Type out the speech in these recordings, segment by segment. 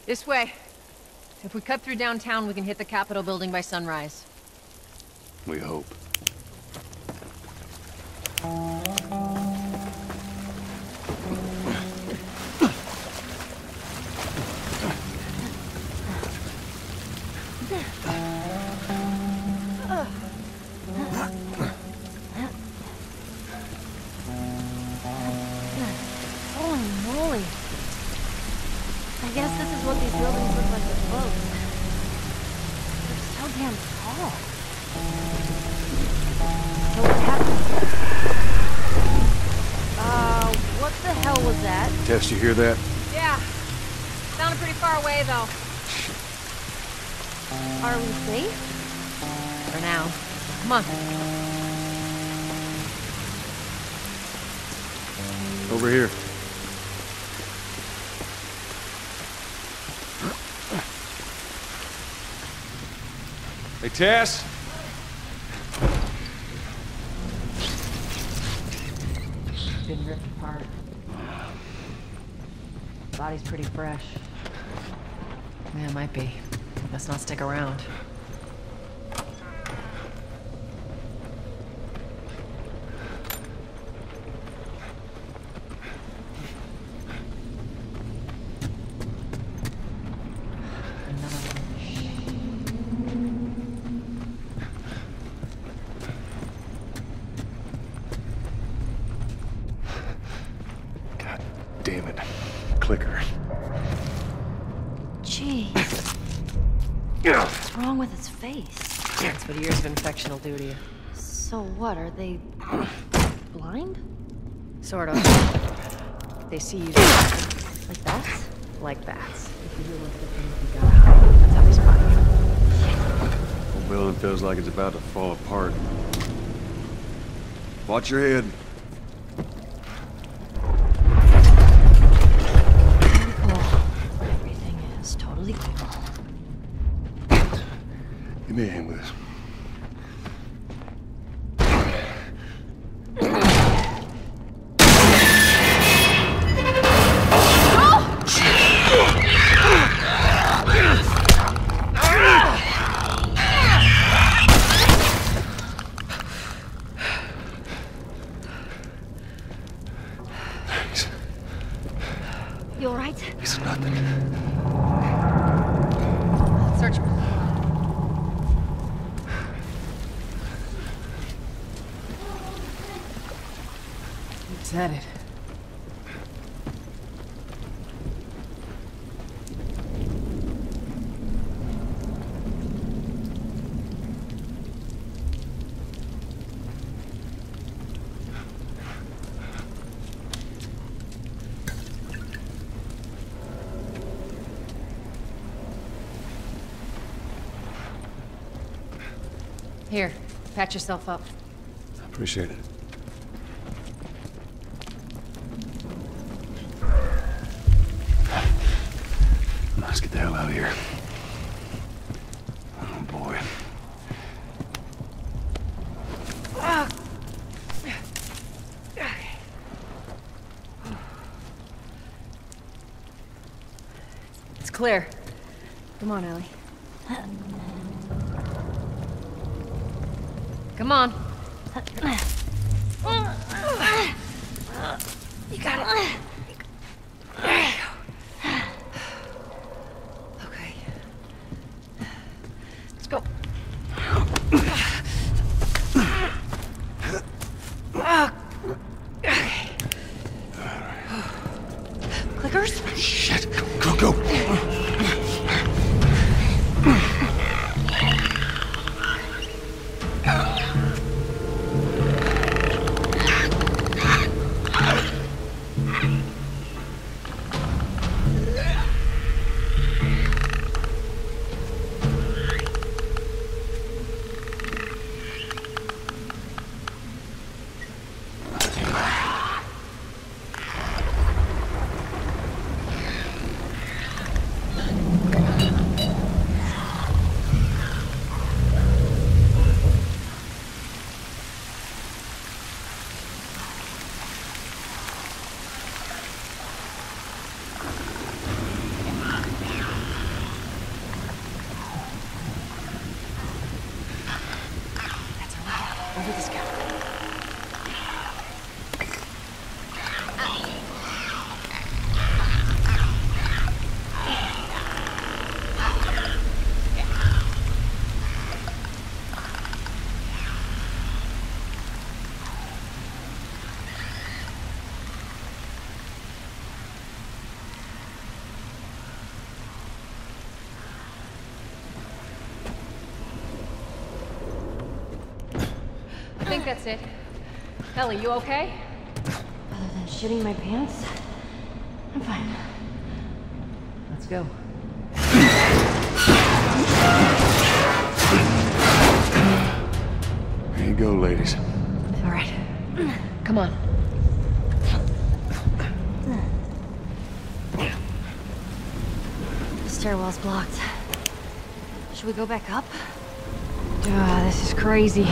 This way. If we cut through downtown, we can hit the Capitol building by sunrise. We hope. Holy moly. I guess this is what these buildings look like with boats. They're so damn tall. So what happened? What the hell was that? Tess, you hear that? Yeah. Sounded pretty far away, though. Are we safe? For now. Come on. Over here. Hey, Tess? Been ripped apart. Body's pretty fresh. Yeah, it might be. Let's not stick around. Another one. God damn it. Clicker. Jeez. What's wrong with its face? That's what years of infection will do to you. So what, are they blind? Sort of. They see you Like that? like bats. If you do look at the things you got, that's how they spot you. Whole building feels like it's about to fall apart. Watch your head. Totally cool. Everything is totally cool. Give me a hand with this. Thanks. You alright? It's nothing. Search. Who's headed? Here, patch yourself up. I appreciate it. Let's get the hell out of here. Oh boy. It's clear. Come on, Ellie. Come on. You got it. There you go. Okay. Let's go. Clickers? Shit. Go, go, go. gets it. Ellie, you okay? Other than shitting my pants, I'm fine. Let's go. Here you go, ladies. All right. Come on. The stairwell's blocked. Should we go back up? This is crazy.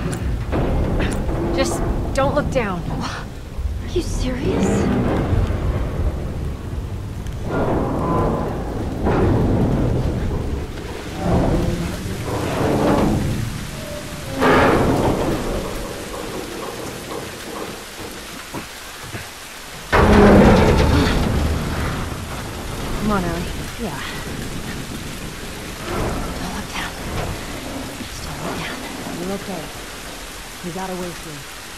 Just don't look down. Are you serious? Come on, Ellie. Yeah. Don't look down. Just don't look down. You're okay. We got a way through.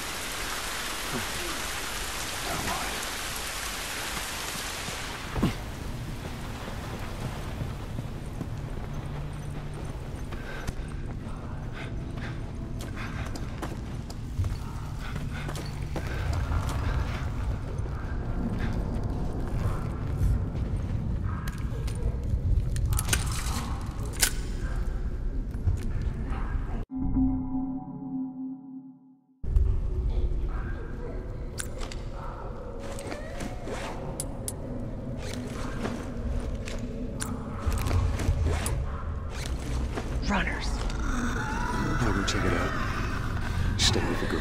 Runners. I'll go check it out. Stay with the girl.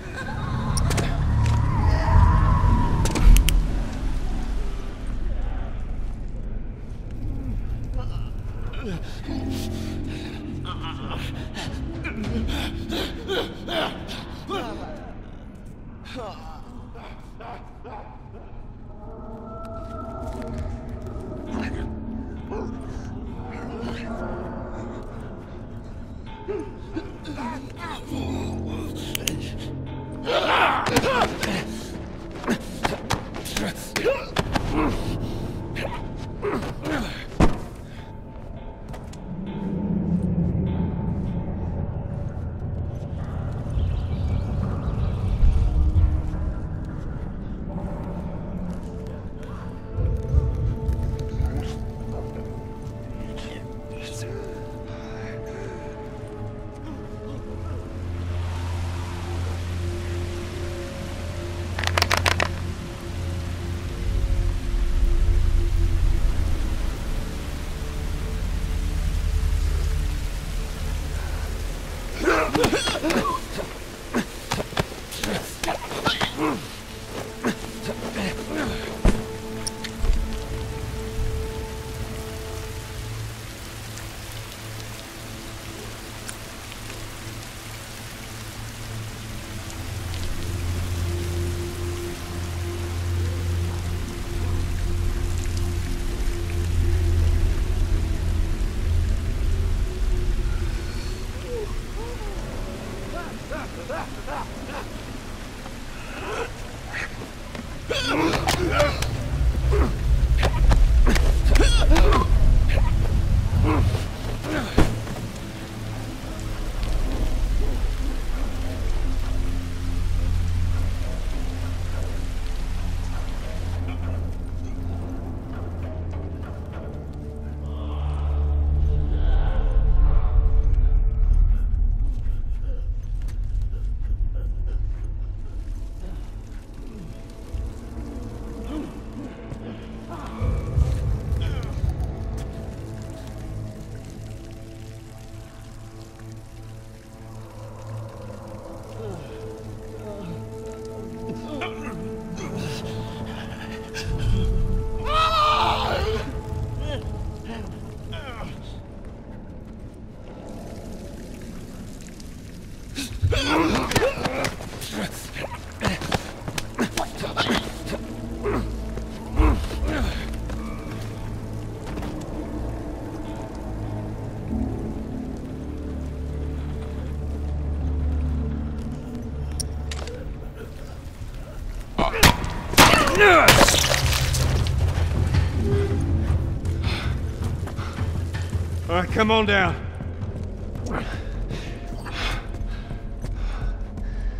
All right, come on down.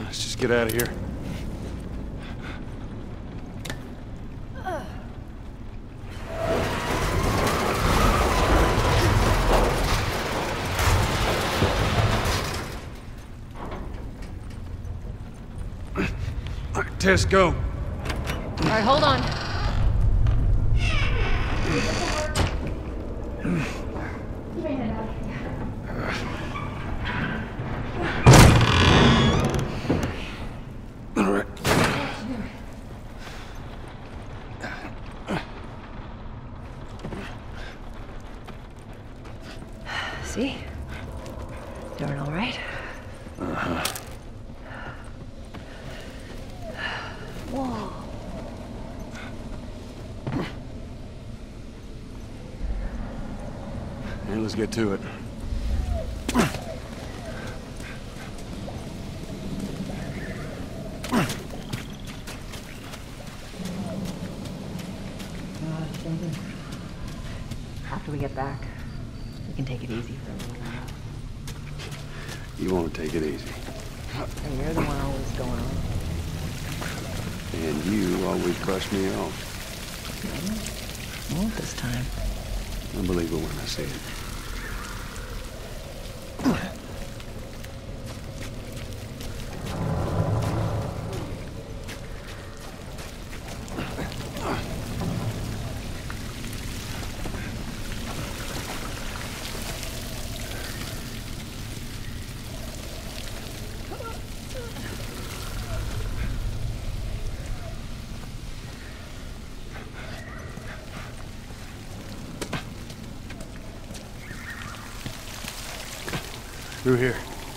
Let's just get out of here. All right, Tess, go. All right, hold on. All right. See? Doing all right? Whoa. Hey, let's get to it. After we get back, we can take it easy for a little while. You want to take it easy. And you're the one always going on. And you always brush me off. Won't this time. I believe it when I see it. Through here.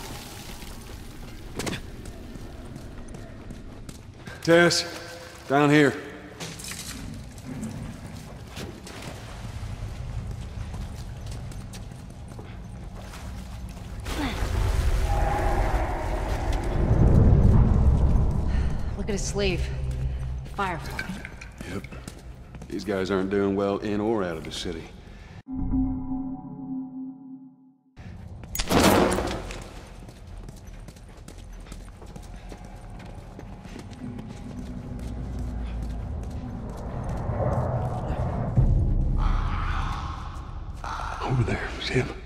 Tess, down here. Look at his sleeve. Firefly. Yep. These guys aren't doing well in or out of the city. Over there, see him?